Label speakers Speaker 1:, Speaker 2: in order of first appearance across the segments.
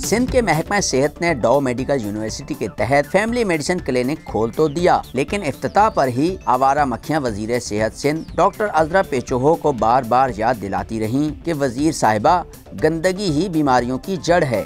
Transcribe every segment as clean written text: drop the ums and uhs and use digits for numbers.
Speaker 1: सिंध के महकमा सेहत ने डॉ मेडिकल यूनिवर्सिटी के तहत फैमिली मेडिसिन क्लिनिक खोल तो दिया, लेकिन इफ्तिताह पर ही आवारा मक्खियां वजीर सेहत सिंध डॉक्टर अजरा पेचोहो को बार बार याद दिलाती रहीं कि वजीर साहिबा गंदगी ही बीमारियों की जड़ है।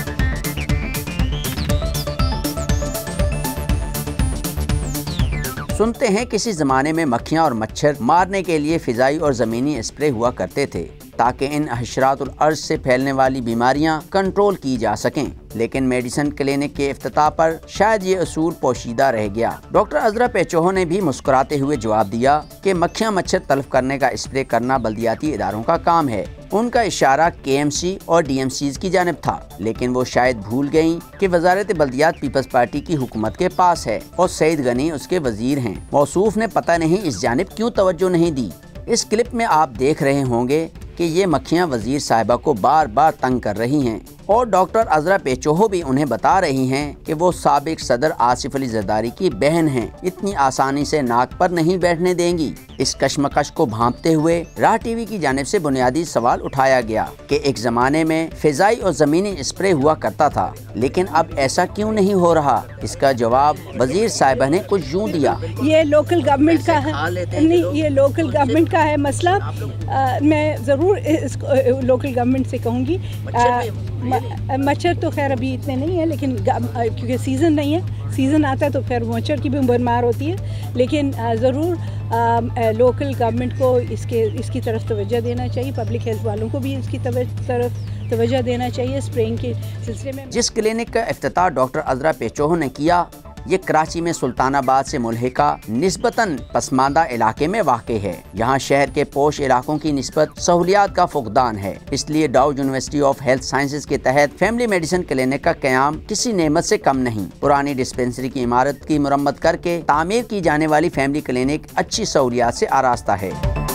Speaker 1: सुनते हैं किसी ज़माने में मक्खियाँ और मच्छर मारने के लिए फ़िज़ाई और ज़मीनी स्प्रे हुआ करते थे ताकि इन हशरातुल अर्ज़ से फैलने वाली बीमारियाँ कंट्रोल की जा सकें, लेकिन मेडिसिन क्लिनिक के इफ्तिताह पर शायद ये असूल पोशीदा रह गया। डॉक्टर अजरा पेचोहो ने भी मुस्कुराते हुए जवाब दिया कि मक्खियाँ मच्छर तल्फ करने का स्प्रे करना बल्दियाती इदारों का काम है। उनका इशारा KMC और DMCs की जानिब था, लेकिन वो शायद भूल गयी कि वजारत बल्दियात पीपल्स पार्टी की हुकूमत के पास है और सईद गनी उसके वजीर हैं। मौसूफ ने पता नहीं इस जानिब क्यों तवज्जो नहीं दी। इस क्लिप में आप देख रहे होंगे कि ये मक्खियाँ वजीर साहिबा को बार बार तंग कर रही हैं और डॉक्टर अजरा पेचोहो भी उन्हें बता रही हैं कि वो साबिक सदर आसिफ अली जरदारी की बहन हैं, इतनी आसानी से नाक पर नहीं बैठने देंगी। इस कश्मकश को भांपते हुए राह टीवी की जानिब से बुनियादी सवाल उठाया गया कि एक ज़माने में फ़िज़ाई और ज़मीनी स्प्रे हुआ करता था, लेकिन अब ऐसा क्यों नहीं हो रहा। इसका जवाब वजीर साहिबा ने कुछ यूँ दिया।
Speaker 2: ये लोकल गवर्नमेंट का है, नहीं ये लोकल गवर्नमेंट का है मसला। मैं ज़रूर इसको लोकल गवर्नमेंट से कहूँगी। मच्छर तो खैर अभी इतने नहीं है, लेकिन क्योंकि सीज़न नहीं है, सीज़न आता है तो फिर मच्छर की भी बीमार होती है, लेकिन ज़रूर लोकल गवर्नमेंट को इसकी तरफ तवज्जो देना चाहिए। पब्लिक हेल्थ वालों को भी इसकी तरफ तवज्जो देना चाहिए स्प्रेइंग के सिलसिले में।
Speaker 1: जिस क्लिनिक का इफ्तिताह डॉक्टर अजरा पेचोहो ने किया, ये कराची में सुल्तानाबाद से मुल्हिका निस्बतन पसमानदा इलाके में वाक़ है। यहाँ शहर के पोश इलाकों की निस्बत सहूलियात का फुकदान है, इसलिए डाउ यूनिवर्सिटी ऑफ हेल्थ साइंसेज के तहत फैमिली मेडिसिन क्लिनिक का क़याम किसी नेमत से कम नहीं। पुरानी डिस्पेंसरी की इमारत की मुरम्मत करके तामीर की जाने वाली फैमिली क्लिनिक अच्छी सहूलियात से आरास्ता है।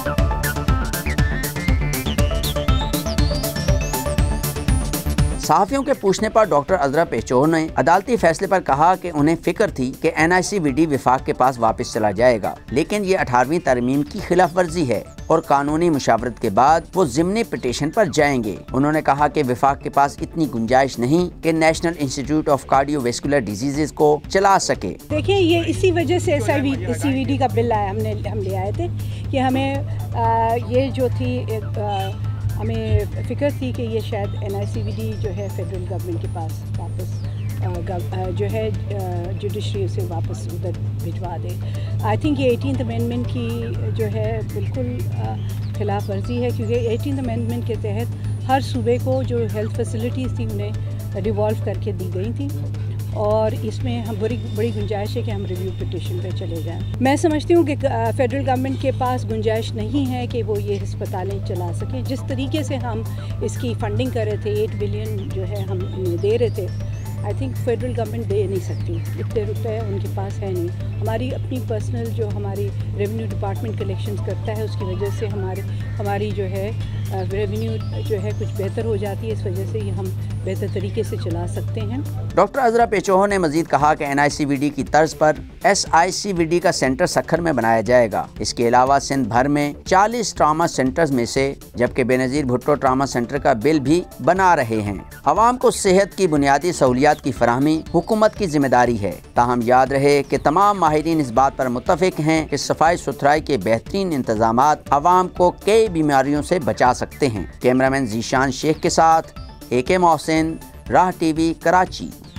Speaker 1: सहाफ़ियों के पूछने पर डॉक्टर अजरा पेचोहो ने अदालती फैसले पर कहा कि उन्हें फिक्र थी कि NICVD विफाक के पास वापस चला जाएगा, लेकिन ये 18वीं तरमीम की खिलाफ वर्जी है और कानूनी मुशावरत के बाद वो ज़िमनी पिटीशन पर जाएंगे। उन्होंने कहा कि विफाक के पास इतनी गुंजाइश नहीं कि national institute of cardiovascular diseases को चला सके।
Speaker 2: देखिए, ये इसी वजह से CVD का बिल आया, हम ले आए थे कि हमें ये जो थी हमें फ़िक्र थी कि ये शायद NICVD जो है फेडरल गवर्नमेंट के पास वापस जो है जुडिशरी से वापस उधर भिजवा दे। आई थिंक ये 18th अमेंडमेंट की जो है बिल्कुल खिलाफ वर्जी है, क्योंकि 18th अमेंडमेंट के तहत हर सूबे को जो हेल्थ फैसिलिटीज़ थी उन्हें डिवॉल्व करके दी गई थी और इसमें हम बड़ी गुंजाइश है कि हम रिव्यू पिटीशन पे चले जाएं। मैं समझती हूँ कि फेडरल गवर्नमेंट के पास गुंजाइश नहीं है कि वो ये अस्पतालें चला सकें। जिस तरीके से हम इसकी फंडिंग कर रहे थे, 8 बिलियन जो है हम दे रहे थे, आई थिंक फेडरल गवर्नमेंट दे नहीं सकती, इतने रुपए उनके पास है नहीं। हमारी अपनी पर्सनल जो हमारी रेवेन्यू डिपार्टमेंट कलेक्शंस करता है, उसकी वजह से हमारी जो है रेवेन्यू जो है कुछ बेहतर हो जाती है। इस वजह से ये हम बेहतर तरीके से चला सकते हैं।
Speaker 1: डॉक्टर अजरा पेचोहो ने मजीद कहा कि NICVD की तर्ज पर SICVD का सेंटर सखर में बनाया जाएगा। इसके अलावा सिंध भर में 40 ट्रामा सेंटर्स में से जबकि बेनज़ीर भुट्टो ट्रामा सेंटर का बिल भी बना रहे हैं। आवाम को सेहत की बुनियादी सहूलियात की फराहमी हुकूमत की जिम्मेदारी है। ताहम याद रहे कि तमाम माहिरीन इस बात पर मुत्तफिक हैं कि सफाई सुथराई के बेहतरीन इंतजामात आवाम को कई बीमारियों से बचा सकते हैं। कैमरामैन जीशान शेख के साथ AK मोहसिन, राह TV, कराची।